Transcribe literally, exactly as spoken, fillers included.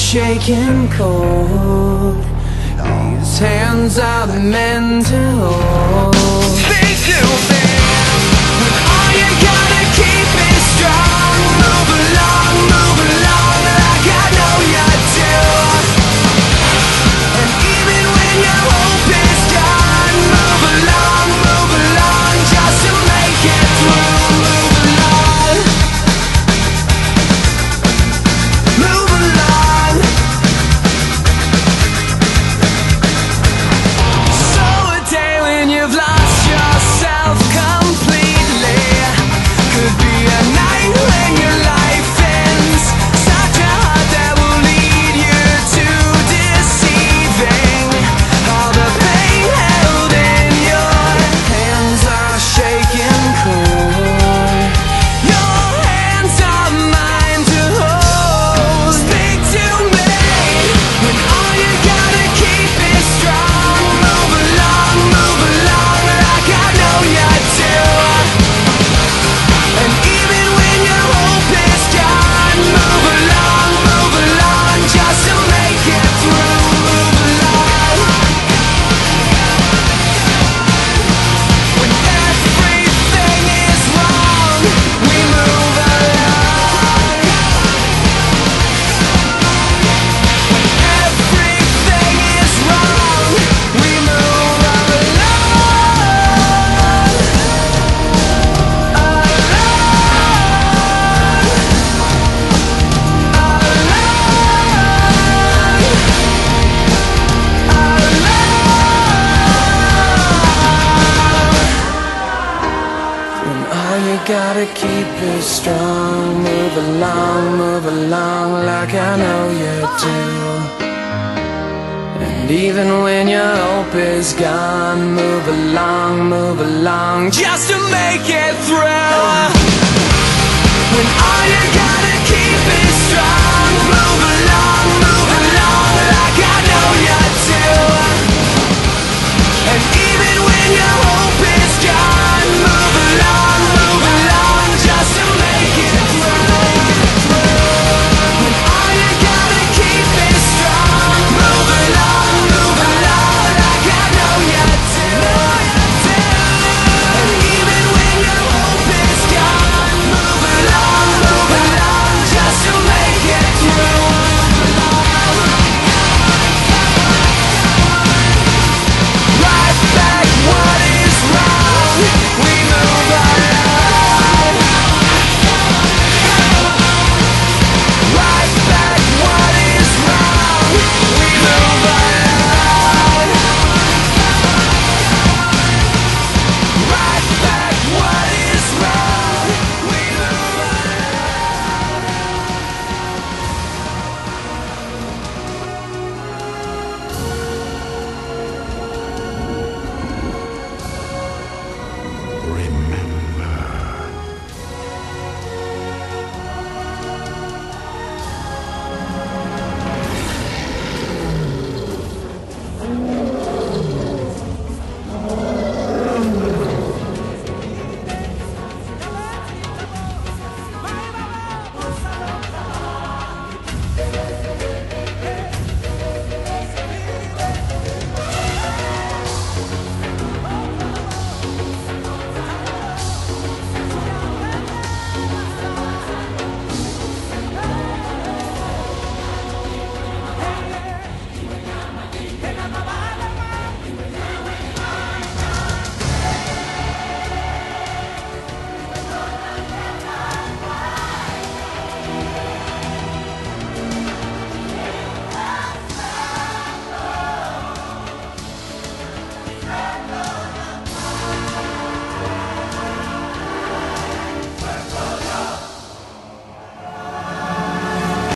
shaking cold. These hands are meant to hold. Big new man, when all you gotta keep is strong. Move along, move along, like I know you do. And even when your hope is gone, move along, move along, just to make it through. Move along, move along. So a day when you've lost yourself completely could be a night when your life ends. Such a heart that will lead you to deceiving. All the pain held in your hands are shaking cold. Your hands are mine to hold. Speak to me when all you gotta keep is strong. Move along, move along, like I know you do. And even when your hope is gone, move along, move along, just to make it through. Move along. When everything is wrong, we move along. When everything is wrong, we move When all you gotta keep is strong, move along, move along, like I know you do. And even when your hope is gone, move along, move along, just to make it through. When all you gotta keep is strong, move along, move along, like I know you do. And even when your